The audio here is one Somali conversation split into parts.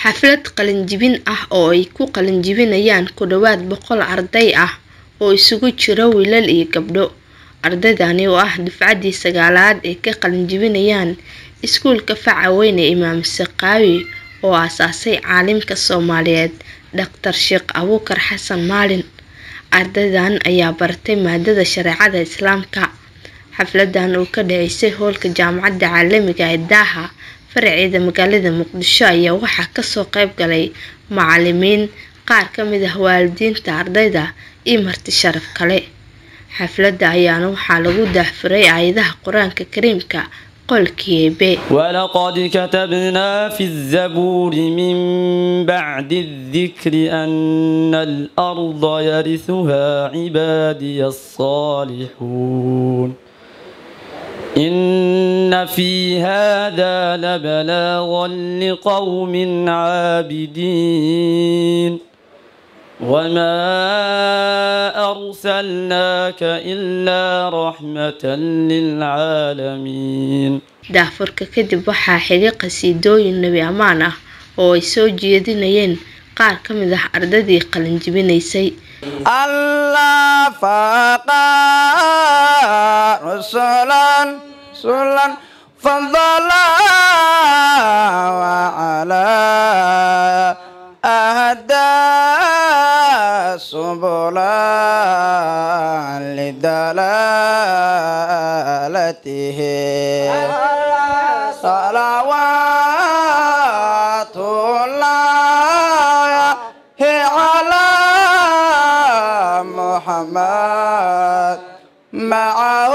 xaflad qalinjibin ah oo ay ku qalinjibinayaan ku dhawaad 100 arday ah oo isugu jira wiilal iyo gabdho. Ardaydani oo ah dufcadii 9aad ee ka qalinjibinayaan iskuulka faca weyn ee Imaam Saqaawi oo aasaasay caalimka Soomaaliyeed Dr. Sheekh Abuukar Xasan Maalin. Ardaydan ayaa bartay maadada shareecada Islaamka. Xafladan oo ka dhaceysay hoolka Jaamacadda Caalamiga ee Daaha farceeda magaalada Muqdisho ayaa waxaa ka soo qayb galay macallimiin, qaar ka mid ah waalidiinta ardayda iyo marti sharaf kale. Xafladda ayaana waxaa lagu daahfuray aayadaha Quraanka Kariimka qolkiiba. ولقد كتبنا في الزبور من بعد الذكر أن الأرض يرثها عبادي الصالحون إن في هذا لبلاغا لقوم عابدين وما أرسلناك إلا رحمة للعالمين. daafurka kadib waxaa xigay qasiidooyin nabi amaan ah oo ay soo jeedinayeen qaar ka mid ah ardaydii qalinjibinaysay. الله فاقا رسولا فضلا وعلى أهدى سبلا لدلالته صلوات الله على محمد معه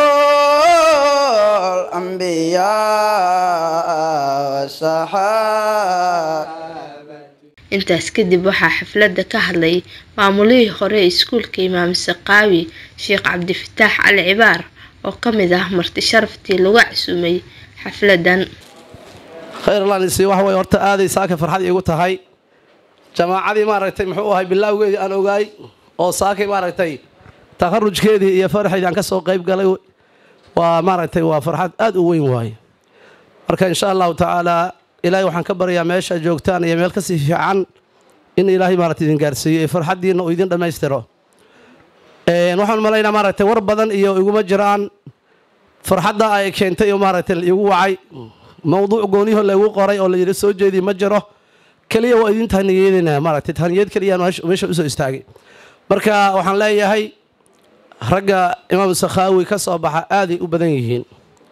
الأنبياء والصحابة. intaas kadib waxaa xafladda ka hadlay maamulihii hore iskuulka Imaam Saqaawi Sheekh Cabdifataax Ali Cibaar oo ka mid ah marti sharaftii lagu casuumay xafladan. khayr allah nisi wax way horta aaday saaka farxad igu tahay jamaacadii maaragtay muxuu ahay bilowgeedii aan ogaay oo saakay maaragtay takharujkeedii iyo farxadii aan ka soo qayb galay waa maaragtay waa farxad aad u weyn waay. marka insha Allah taala ilaahay waxaan ka baryaa meesha joogtaan iyo meel ka sii fiican in ilaahay maaragtay idin gaarsiiyo farxadiina oo idin dhameystiro. waxaan maleynaa maaragtay war badan iyo iguma jiraan farxadda ay keentay iyo maaragtay igu wacay mowduuc gooniyo lagu qoray oo la yiri soo jeedi ma jiro kaliya waa idin tahniyadina maaragtay tahniyad kaliya meesha u soo istaagay. marka waxaan leeyahay ragga Imaam Saqaawi ka soo baxa aad ay u badan yihiin.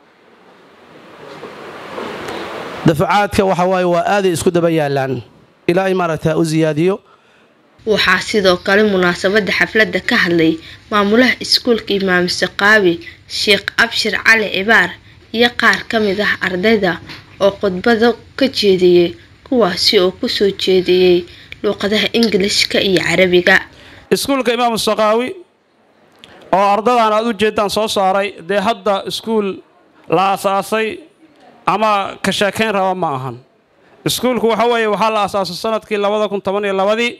دفعاتك وحواي وآذي اسكو دبا يالان إلهي مارتها أزياديو. waxaa sidoo kale munaasabada xafladda ka hadlay maamulaha iskuulka Imaam Saqaawi Sheekh Abshir Ali Cibaar iyo qaar ka mid ah ardayda oo khudbado ka jeediyay kuwaasi oo ku soo jeediyay luqadaha Ingiriiska iyo Carabiga. iskuulka Imaam Saqaawi oo ardaydan aad u jeedaan soo saaray de hadda iskuul la aasaasay ama ka shaqeyn raba ma ahan. iskuulku waxa weeye waxa la aasaasay sanadkii 2012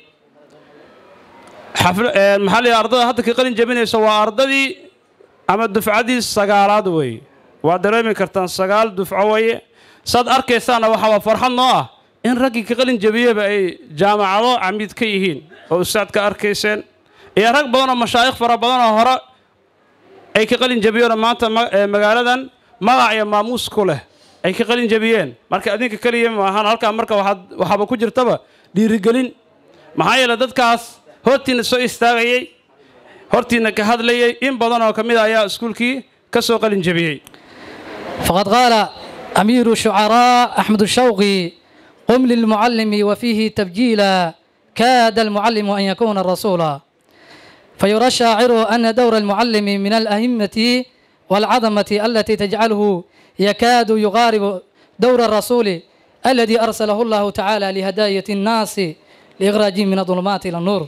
maxalli ardayda hadda ka qalin jabinaysa waa ardadii ama dufcadii 9aad way waa dareemi kartaan 9 dufco way sad arkaysaana waxa farxad noo ah in ragii ka qalin jabiyaba ay jaamacado amid ka yihiin oo ustaad ka arkayseen iyo rag badan oo mashaayikh fara badan oo hore ay ka qalin jabiyeen maanta magaaladan magac iyo maamuus ku leh ay ka qalin jabiyeen. marka adinka kaliya ma ahan halka marka waxaba ku jirtaba dhiirigelin maxaa yeelay dadkaas hortiina soo istaagayay hortiina ka hadlayay in badan oo kamid ayaa iskuulkii ka soo qalin jabiyay. فقد قال أمير الشعراء أحمد الشوقي قم للمعلم وفيه تبجيلا كاد المعلم أن يكون الرسولا. فيرى الشاعر أن دور المعلم من الأهمة والعظمة التي تجعله يكاد يغارب دور الرسول الذي أرسله الله تعالى لهداية الناس لإخراجهم من الظلمات إلى النور.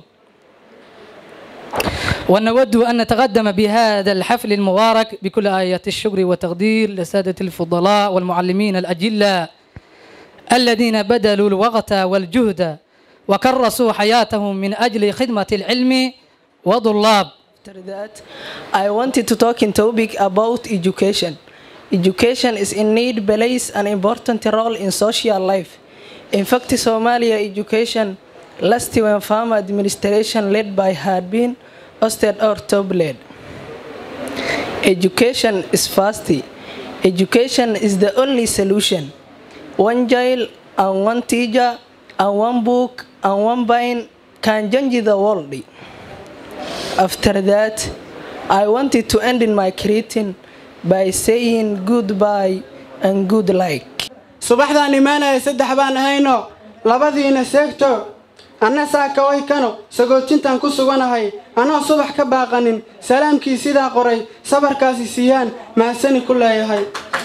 ونود أن نتقدم بهذا الحفل المبارك بكل آيات الشكر والتقدير لسادة الفضلاء والمعلمين الأجلاء الذين بذلوا الوقت والجهد وكرسوا حياتهم من أجل خدمة العلم وطلاب. I wanted to talk in topic about education. Education is in need plays an important role in social life. In fact, Somalia education last when farm administration led by had been hosted or top-led. Education is fast. Education is the only solution. One child and one teacher and one book and one bind can change the world. After that, I wanted to end in my greeting by saying goodbye and good luck. subaxdaan imaanaya saddex baan ahayno labadiina seegto anna saaka way kano sagootintaan ku suganahay anoo subax ka baaqanin salaamkii sidaa qoray sabarkaasi siiyaan mahasani ku leeyahay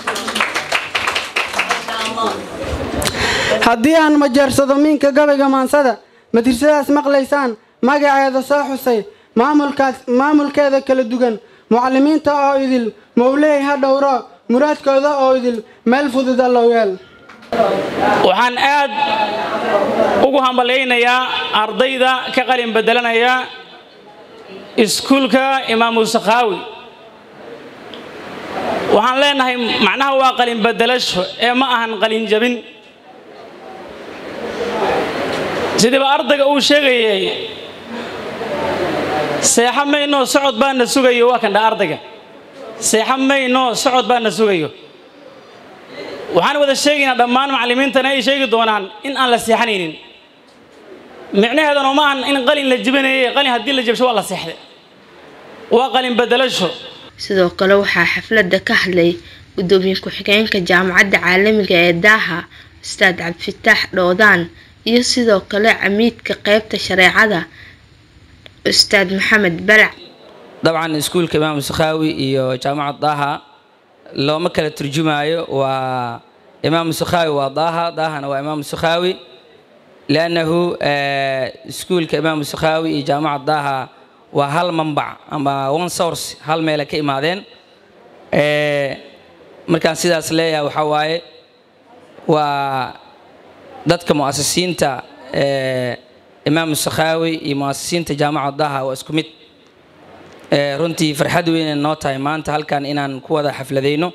haddii aan majeersado miinka gabayga maansada madirsadaas maqlaysaan magaceeda soo xusay maamulkeeda kala duwan mucallimiinta oo idil mowley ha dhowro muraadkooda oo idil meel fudud loo yeel waxaan aad ugu hambaleynayaa ardayda ka qalin bedelanaya iskuulka Imaamu Sakhaawi waxaan leenahay macnaha waa qalin bedelasho ee ma ahan qalin jabin sidii ardayga uu sheegayay seexamayno socod baan sugayo waa kan ardayga seexamayno socod baan sugayo waxaan wada sheegaynaa dhammaan macallimiintana ay sheegi doonaan in aan la seexanaynin micnaheeduna ma ahan in qalin la jibinayo qalin haddii la jabsho waa la seexday waa qalin bedelasho sidoo kale waxaa xafladda ka hadlay gudoomiye ku-xigeenka jaamacadda caalamiga ee Daaha Ustaad Cabdifitaax Dhoodaan iyo sidoo kale camiidka qaybta shareecada Ustaad Maxamed Balac dabcan iskuulka Imaamu Sakhaawi iyo jaamacadda Daaha looma kala turjumaayo waa Imaamu Sakhaawi waa Daahana waa Imaamu Sakhaawi لأنه iskuulka Imaamu Sakhaawi iyo jaamacadda Daaha waa hal manbac ama one source hal meel ka imaadeen markaan sidaas leeyahay waxa waaye waa dadka muasisiinta Imaamu Sakhaawi iyo muasisiinta jaamacadda Daaha waa isku mid runtii farxad weyn noo tahay maanta halkan inaan ku wada xafladeyno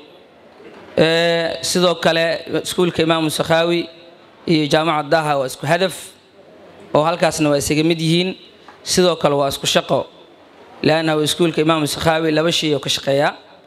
sidoo kale iskuulka Imaamu Sakhaawi iyo jaamacadda Daaha waa isku hadaf oo halkaasna waa isaga mid yihiin sidoo kale waa isku shaqo laana iskuulka Imaamu Sakhaawi laba shay oo ka shaqeeya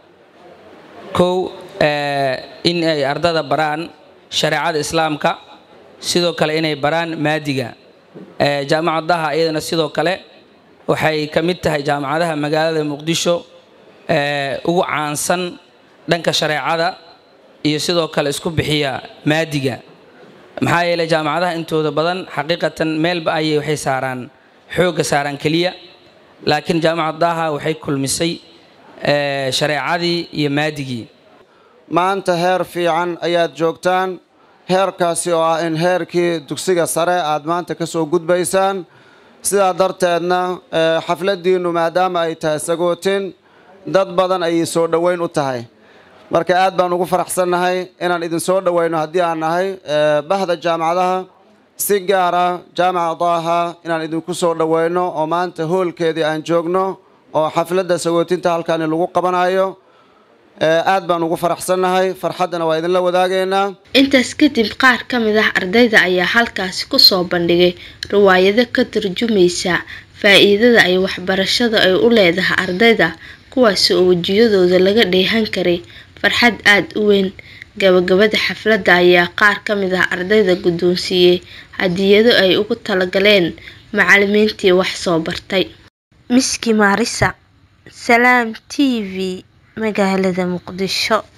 kow in ay ardada baraan shariicada islaamka sidoo kale inay baraan maadiga jaamacadda Daaha iyadana sidoo kale waxay ka mid tahay jaamacadaha magaalada Muqdisho ugu caansan dhanka shariicada iyo sidoo kale isku bixiya maadiga maxaa yeelay jaamacadaha intooda badan xaqiiqatan meelba ay waxay saaraan xooga saaran kaliya laakiin jaamacadda Daaha waxay kulmisay shariicadii iyo maadigii maanta heer fiican ayaad joogtaan heerkaasi oo ah in heerkii dugsiga sare aad maanta ka soo gudbaysaan sidaa darteedna xafladiinu maadaama ay tahay sagootin dad badan ay soo dhaweyn u tahay marka aad baan ugu faraxsanahay inaan idin soo dhaweyno haddii aan nahay bahda jaamacadaha si gaar ah jaamacadda Daaha inaan idinku soo dhaweyno oo maanta hoolkeedii aan joogno oo xafladda sagootinta halkan lagu qabanayo aad baan ugu faraxsanahay farxadana waa idin la wadaagaynaa intaas kadib qaar ka mid ah ardayda ayaa halkaas ku soo bandhigay riwaayado ka turjumaysa faa'iidada ay waxbarashada ay u leedahay ardayda kuwaas oo wajiyadooda laga dheehan karay farxad aad u weyn gabagabada xafladda ayaa qaar ka mid ah ardayda guddoonsiiyay hadiyado ay ugu talagaleen macallimiintii wax soo bartay Miski Marisa Salaam TV magaalada Muqdisho